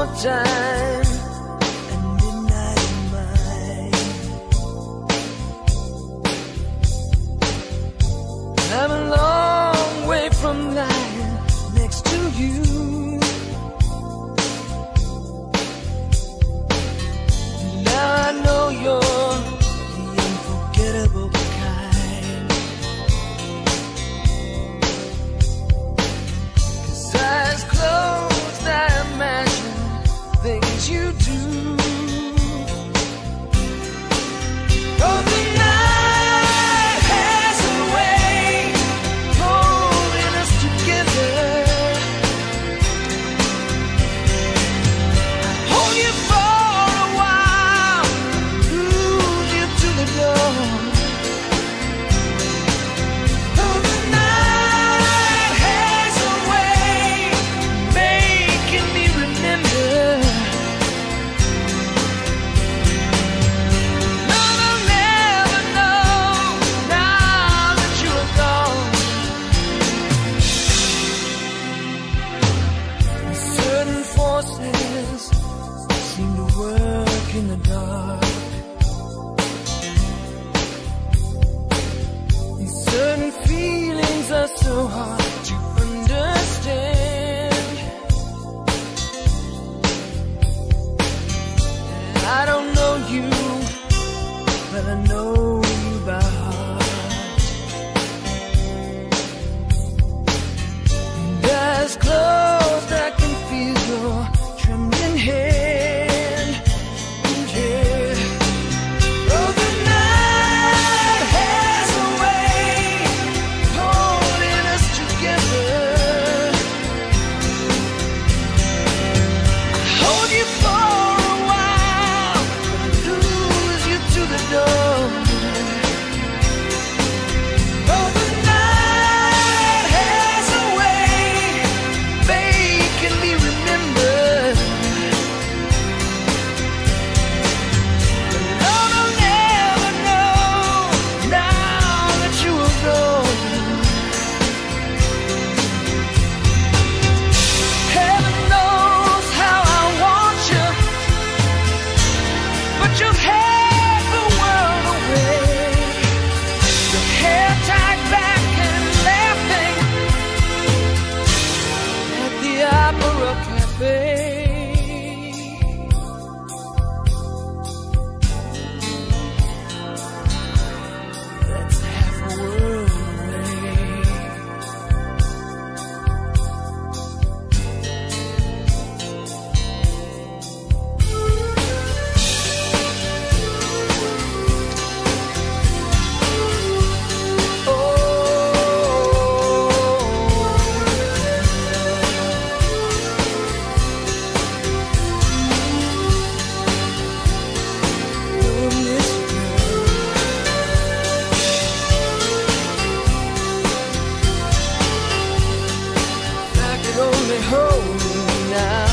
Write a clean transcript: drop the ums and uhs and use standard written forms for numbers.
time and midnight in mine. I'm a long way from lying next to you. Now I know you're the unforgettable kind. 'Cause eyes closed, I imagine things you do. Oh, the night has a way holding us together. Hold you for a while, lose you to the dawn. Oh, the night has a way making me remember. No, I'll never know now that you are gone. Certain forces seem to work in the dark. These certain feelings are so hard to understand. I don't know you, but I know you by heart. And eyes closed, I can feel your trembling hand. Yeah. Oh, the night has a way holding us together. Hold you for a while, lose you to the dawn. Oh, the night has a way making me remember. Lord, I'll never know now that you are gone. Heaven knows how I want you, but you had the world away. Your hair tied back and laughing at the Opera Cafe. That's half a world away. I could only hold you now.